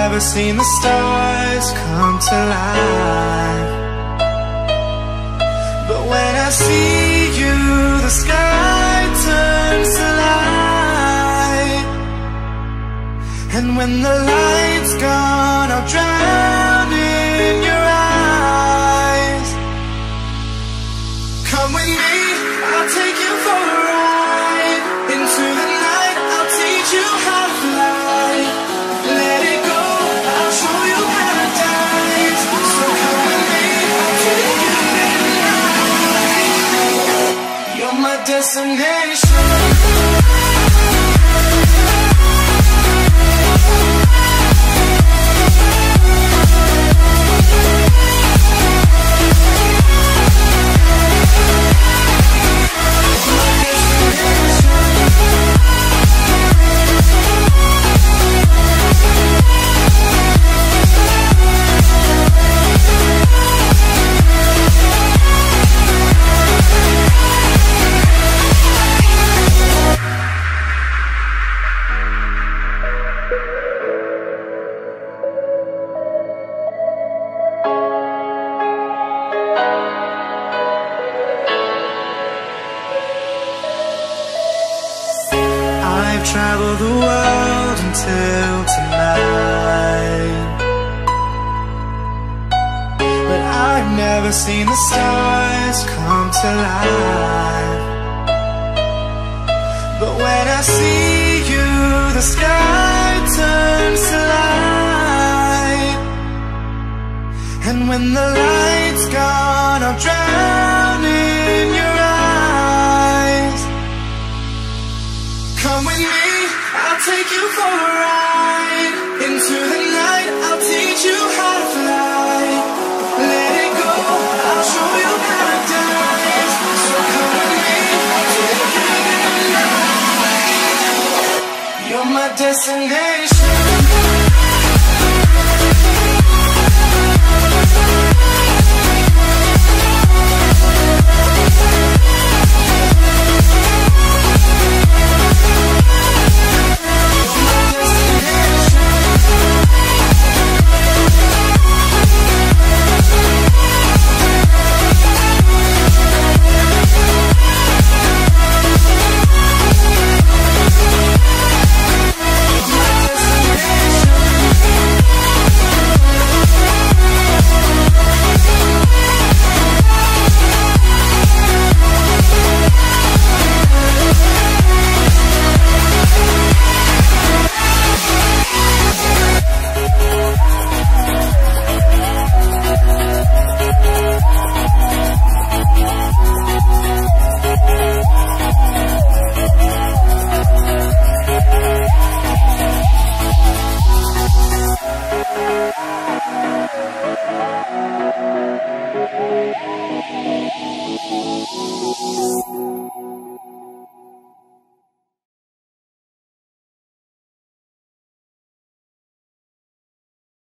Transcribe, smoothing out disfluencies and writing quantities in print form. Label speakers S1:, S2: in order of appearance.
S1: never seen the stars come to life, but when I see you, the sky turns to light. And when the light's gone, I'll drown in your eyes. Come with me, I'll take you for a ride. Into the night, I'll teach you how to fly. Let it go, I'll show you paradise. So come with me, I'll take you midnight. You're my destination. I've traveled the world until tonight, but I've never seen the stars come to life. But when I see you, the sky turns to light. And when the light's gone, I'll drown in your eyes. Come with me, I'll take you for a ride. Into the night, I'll teach you how to fly. Let it go, I'll show you paradise. So come with me, I'll take you midnight. You're my destination.